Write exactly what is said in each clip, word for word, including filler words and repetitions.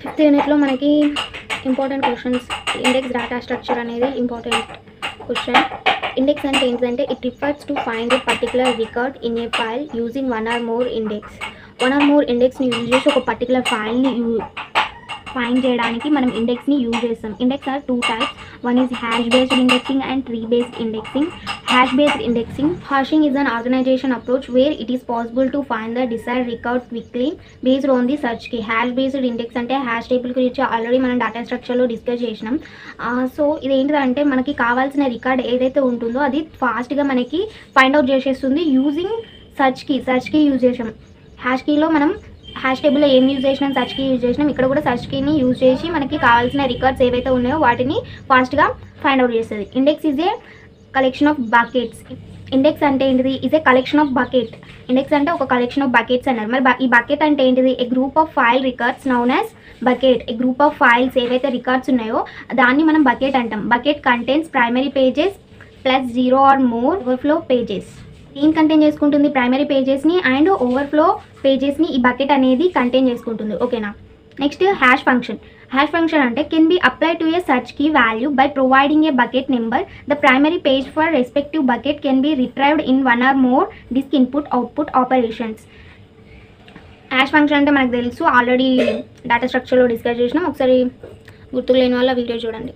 Fifth యూనిట్లో మనకి important questions index data structure అనేది ఇంపార్టెంట్ క్వశ్చన్. ఇండెక్స్ అంటే ఏంటంటే it refers to find a particular record in a file using one or more index. One or more ఇండెక్స్ని use చేసి ఒక particular ఫైల్ని you find చేయడానికి మనం ఇండెక్స్ని యూజ్ చేస్తాం. Index are two types. One is hash based indexing and tree based indexing. Hash based indexing hashing is an organization approach where it is possible to find the desired record quickly based on the search key. Hash based index అంటే hash table గురించి already మనం data స్ట్రక్చర్లో discuss చేసినాం. So ఇది ఏంటంటే మనకి కావాల్సిన record ఏదైతే ఉంటుందో అది ఫాస్ట్గా మనకి ఫైండ్ అవుట్ చేసేస్తుంది using search key. Search key use చేసాం. హ్యాష్ కీలో మనం హ్యాష్ టేబుల్లో ఏం యూజ్ చేసినాం, సర్చ్ కీ యూజ్ చేసినాం. ఇక్కడ కూడా సర్చ్ కీని యూజ్ చేసి మనకి కావాల్సిన రికార్డ్స్ ఏవైతే ఉన్నాయో వాటిని ఫాస్ట్గా ఫైండ్ అవుట్ చేస్తుంది. Index is a collection of buckets. Index అంటే ఏంటిది? Is a collection of bucket. Index అంటే ఒక కలెక్షన్ ఆఫ్ బకెట్స్ అన్నారు. మరి ఈ బకెట్ అంటే ఏంటిది? A group of file records known as bucket. A group of files ఏవైతే రికార్డ్స్ ఉన్నాయో దాన్ని మనం బకెట్ అంటాం. Bucket contains primary pages plus zero or more overflow pages. ఏం కంటైన్ చేసుకుంటుంది? ప్రైమరీ పేజెస్ని అండ్ ఓవర్ఫ్లో పేజెస్ని ఈ బకెట్ అనేది కంటైన్ చేసుకుంటుంది. ఓకేనా? Next hash function. Hash function అంటే can be apply to a search key value by providing a bucket number. The primary page for respective bucket can be retrieved in one or more disk input output operations. Hash function అంటే మనకు తెలుసు, already data స్ట్రక్చర్లో discuss చేసినాం. ఒకసారి గుర్తుకు లేని వాళ్ళ video చూడండి.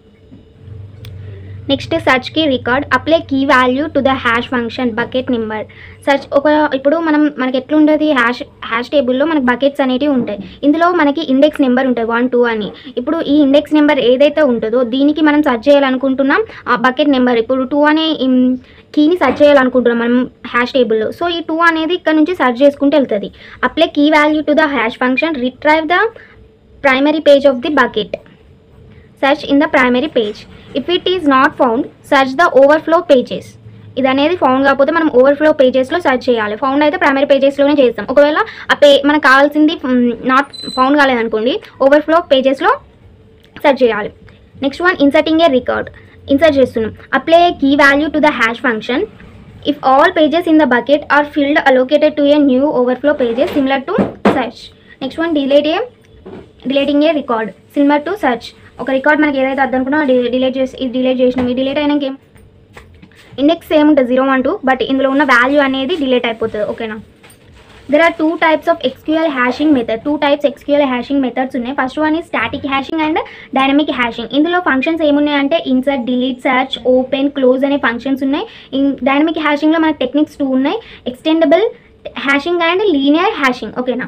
Next search key record. Apply key value to the hash function bucket number. Search ఒక ఇప్పుడు మనం మనకి ఎట్లుంటుంది హ్యాష్ హ్యాష్ టేబుల్లో మనకి బకెట్స్ అనేటివి ఉంటాయి. ఇందులో మనకి ఇండెక్స్ నెంబర్ ఉంటుంది వన్ టూ అని. ఇప్పుడు ఈ ఇండెక్స్ నెంబర్ ఏదైతే ఉంటుందో దీనికి మనం సర్చ్ చేయాలనుకుంటున్నాం ఆ బకెట్ నెంబర్. ఇప్పుడు టూ అనే కీని సర్చ్ చేయాలనుకుంటున్నాం మనం హ్యాష్ టేబుల్లో. సో ఈ టూ అనేది ఇక్కడ నుంచి సర్చ్ చేసుకుంటూ వెళ్తుంది. Apply key value to the hash function retrieve the primary page of the bucket. search in the primary page. If it is not found, search the overflow pages. ఇది అనేది found కాకపోతే మనం overflow పేజెస్లో search చేయాలి. Found అయితే primary పేజెస్లోనే చేస్తాం. ఒకవేళ ఆ పే మనకు కావాల్సింది నాట్ ఫౌండ్ కాలేదనుకోండి ఓవర్ఫ్లో పేజెస్లో సర్చ్ చేయాలి. Next one inserting a record. Insert చేస్తున్నాం. Apply a key value to the hash function. If all pages in the bucket are filled allocated to a new overflow pages similar to search. Next one delete a deleting a record similar to search. ఒక record మనకి ఏదైతే అద్దనుకున్నా delete చేసి ఇది delete చేసినాం. ఈ delete అయినాక ఏం index same ఉంటుంది జీరో వన్ టూ, బట్ ఇందులో ఉన్న వాల్యూ అనేది డిలీట్ అయిపోతుంది. ఓకేనా? There are two types of SQL hashing method. Two types SQL hashing methods ఉన్నాయి. ఫస్ట్ వన్ ఈ static hashing and dynamic hashing. ఇందులో ఫంక్షన్స్ ఏమున్నాయంటే insert, delete, search, open, close అనే ఫంక్షన్స్ ఉన్నాయి. డైనమిక్ హ్యాషింగ్లో మనకి టెక్నిక్స్ టూ ఉన్నాయి, extendable hashing and linear hashing. ఓకేనా?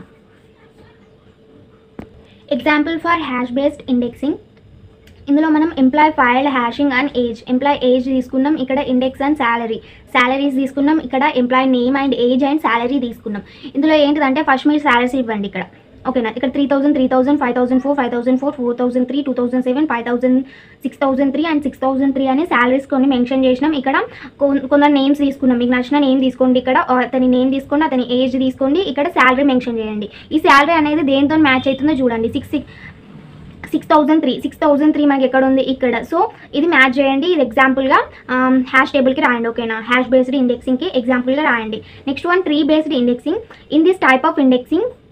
Example for hash based indexing. ఇందులో మనం employee file hashing and age. Employee age తీసుకున్నాం, ఇక్కడ ఇండెక్స్ అండ్ శాలరీ. శాలరీస్ తీసుకున్నాం, ఇక్కడ employee name and age and salary తీసుకున్నాం. ఇందులో ఏంటిదంటే ఫస్ట్ మీరు శాలరీస్ ఇవ్వండి ఇక్కడ. ఓకేనా? ఇక్కడ three thousand three thousand five thousand four five thousand four four thousand three two thousand seven five thousand six thousand three and six thousand three అని salaries కొన్ని మెన్షన్ చేసినాం. ఇక్కడ కొందరు నేమ్స్ తీసుకున్నాం. మీకు నచ్చిన నేమ్ తీసుకోండి. ఇక్కడ అతని నేమ్ తీసుకోండి, అతని ఏజ్ తీసుకోండి, ఇక్కడ శాలరీ మెన్షన్ చేయండి. ఈ శాలరీ అనేది దేంతో మ్యాచ్ అవుతుందో చూడండి. Six six thousand three six thousand three మనకి ఎక్కడ ఉంది? ఇక్కడ. సో ఇది మ్యాచ్ చేయండి. ఇది ఎగ్జాంపుల్గా హ్యాష్ టేబుల్కి రాయండి. ఓకేనా? హ్యాష్ బేస్డ్ ఇండెక్సింగ్కి ఎగ్జాంపుల్గా రాయండి. Next one tree based indexing. In this type of indexing